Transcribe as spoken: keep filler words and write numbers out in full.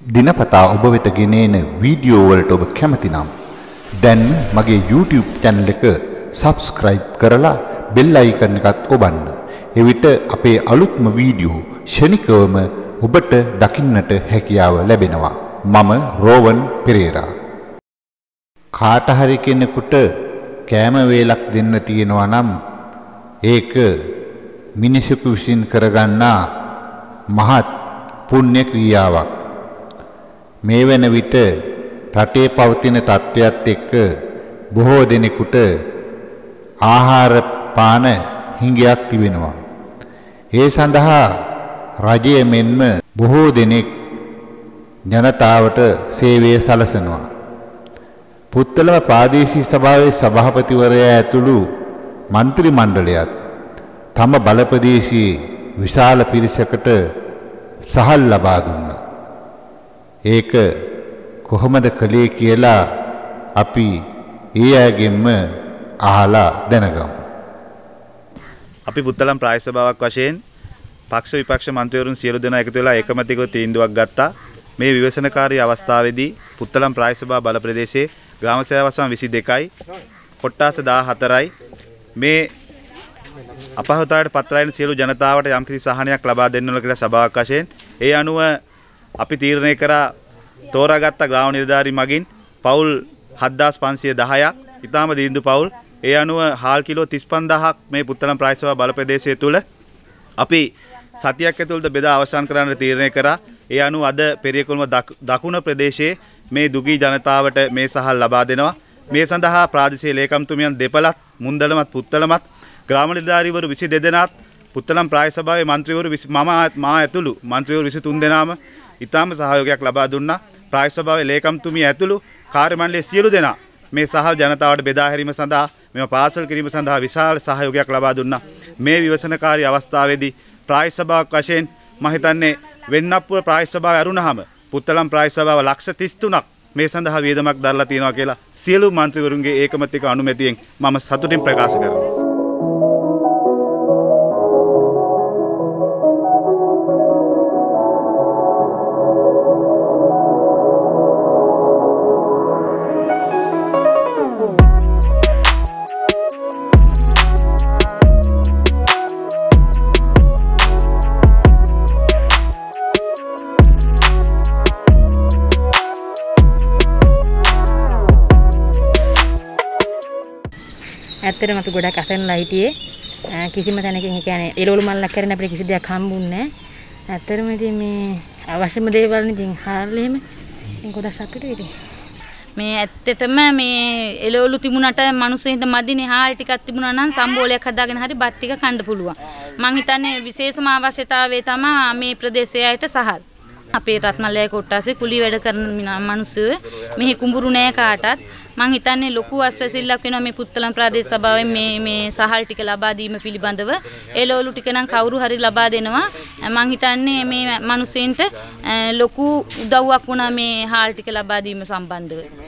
දිනපතා ඔබ වෙත ගෙනෙන වීඩියෝ වලට ඔබ කැමති නම් දැන් මගේ YouTube channel එක subscribe කරලා bell icon එකත් ඔබන්න. එවිට අපේ අලුත්ම වීඩියෝ ෂණිකවම ඔබට දකින්නට හැකියාව ලැබෙනවා. මම රෝවන් පෙරේරා. කාට හරි කෙනෙකුට කෑම වේලක් දෙන්න තියෙනවා නම් ඒක මිනිසෙකු විසින් කරගන්නා මහත් පුණ්‍ය ක්‍රියාවක්. මේ වෙන විට රටේ පවතින තත්ත්වයක් එක්ක බොහෝ දෙනෙකුට ආහාර පාන හිඟයක් තිබෙනවා. ඒ සඳහා රජය මෙන්ම බොහෝ දෙනෙක් ජනතාවට සේවය සලසනවා. පුත්තලම ප්‍රාදේශීය සභාවේ සභාපතිවරයා ඇතුළු මන්ත්‍රී මණ්ඩලයත් තම බල ප්‍රදේශයේ විශාල පිරිසකට සහල් ලබා දුන්නා. ඒක කොහොමද කළේ කියලා අපි ඒ අයගෙන්ම අහලා දැනගමු. අපි පුත්තලම් ප්‍රාදේශ සභාවක් වශයෙන් පක්ෂ විපක්ෂ මන්ත්‍රීවරුන් සියලු දෙනා එකතු වෙලා ඒකමතිකව තීන්දුවක් ගත්තා. මේ විවසනකාරී අවස්ථාවේදී පුත්තලම් ප්‍රාදේශ සභාව බල ප්‍රදේශයේ ග්‍රාම සේවා වසම් විසි දෙකයි කොට්ටාස දාහතරයි මේ අපහසුතාවයට පත්වන සියලු ජනතාවට යම්කිසි සහනයක් ලබා දෙන්න ඕන කියලා සභාවක් වශයෙන් ඒ අනුව අපි තීරණය කරා තෝරාගත්ත ග්‍රාම නිලධාරී මගින් පවුල් හත්දාස් පන්සිය දහයක් ඉතාම දීර්ඝ පවුල් ඒ අනුව හාල් කිලෝ තිස් පන්දාහක් මේ පුත්තලම් ප්‍රාදේශ සභාව බල ප්‍රදේශය තුල අපි සතියක් ඇතුළත බෙදා අවසන් කරන්න තීරණය කරා. ඒ අනුව අද පෙරියකුළුම දකුණ ප්‍රදේශයේ මේ දුගී ජනතාවට මේ සහල් ලබා දෙනවා. මේ සඳහා ප්‍රාදේශීය ලේකම්තුමියන් දෙපළත් මුන්දලමත් පුත්තලමත් ග්‍රාම නිලධාරීවරු විසි දෙක දෙනාත් පුත්තලම් ප්‍රාදේශ සභාවේ මන්ත්‍රීවරු මම මා ඇතුළු මන්ත්‍රීවරු විසි තුන් දෙනාම ඉතාම සහයෝගයක් ලබා දුන්නා. ප්‍රාදේශ සභාවේ ලේකම්තුමිය ඇතුළු කාර්ය මණ්ඩලයේ සියලු දෙනා මේ සහල් ජනතාවට බෙදා හැරීම සඳහා මෙම පාර්සල් කිරීම සඳහා විශාල සහයෝගයක් ලබා දුන්නා. මේ විවසනකාරී අවස්ථාවේදී ප්‍රාදේශ සභාවක් වශයෙන් මම හිතන්නේ වෙන්නප්පුව ප්‍රාදේශ සභාව ඇරුණාම පුත්තලම් ප්‍රාදේශ සභාව ලක්ෂ තිස් තුනක් මේ සඳහා වියදමක් දරලා තියෙනවා කියලා සියලු මන්ත්‍රීවරුන්ගේ ඒකමතික අනුමැතියෙන් මම සතුටින් ප්‍රකාශ කරනවා. ඇත්තටම අපි ගොඩක් අසන්නලා හිටියේ කිසිම තැනකින් ඒ කියන්නේ එළවලු මල්ලක් කරන්න අපිට කිසි දෙයක් හම්බුන්නේ නැහැ. ඇත්තටම ඉතින් මේ අවශ්‍යම දේවල් ඉතින් හාරලා එහෙම ඉතින් ගොඩක් සතුටුයි ඉතින්. මේ ඇත්තටම මේ එළවලු තිබුණාට මිනිස්සුන්ට මදිනේ හාල් ටිකක් තිබුණා නම් සම්බෝලයක් හදාගෙන හරි බත් ටික කන්න පුළුවන්. මං හිතන්නේ විශේෂම අවශ්‍යතාවය තමයි මේ ප්‍රදේශයේ අයට සහල්. අපේ රත්මලයේ කොට්ටාසේ කුලි වැඩ කරන මිනිස්සු මෙහි කුඹුරු නෑ කාටත් මං හිතන්නේ ලොකු අස්වැසිල්ලක් වෙනවා මේ පුත්තලම් ප්‍රාදේශ සභාවෙන් මේ මේ සහල් ටික ලබා දීම පිළිබඳව එළවලු ටික නම් කවුරු හරි ලබා දෙනවා. මං හිතන්නේ මේ මිනිස්සුන්ට ලොකු උදව්වක් වුණා මේ හාල් ටික ලබා දීම සම්බන්ධව.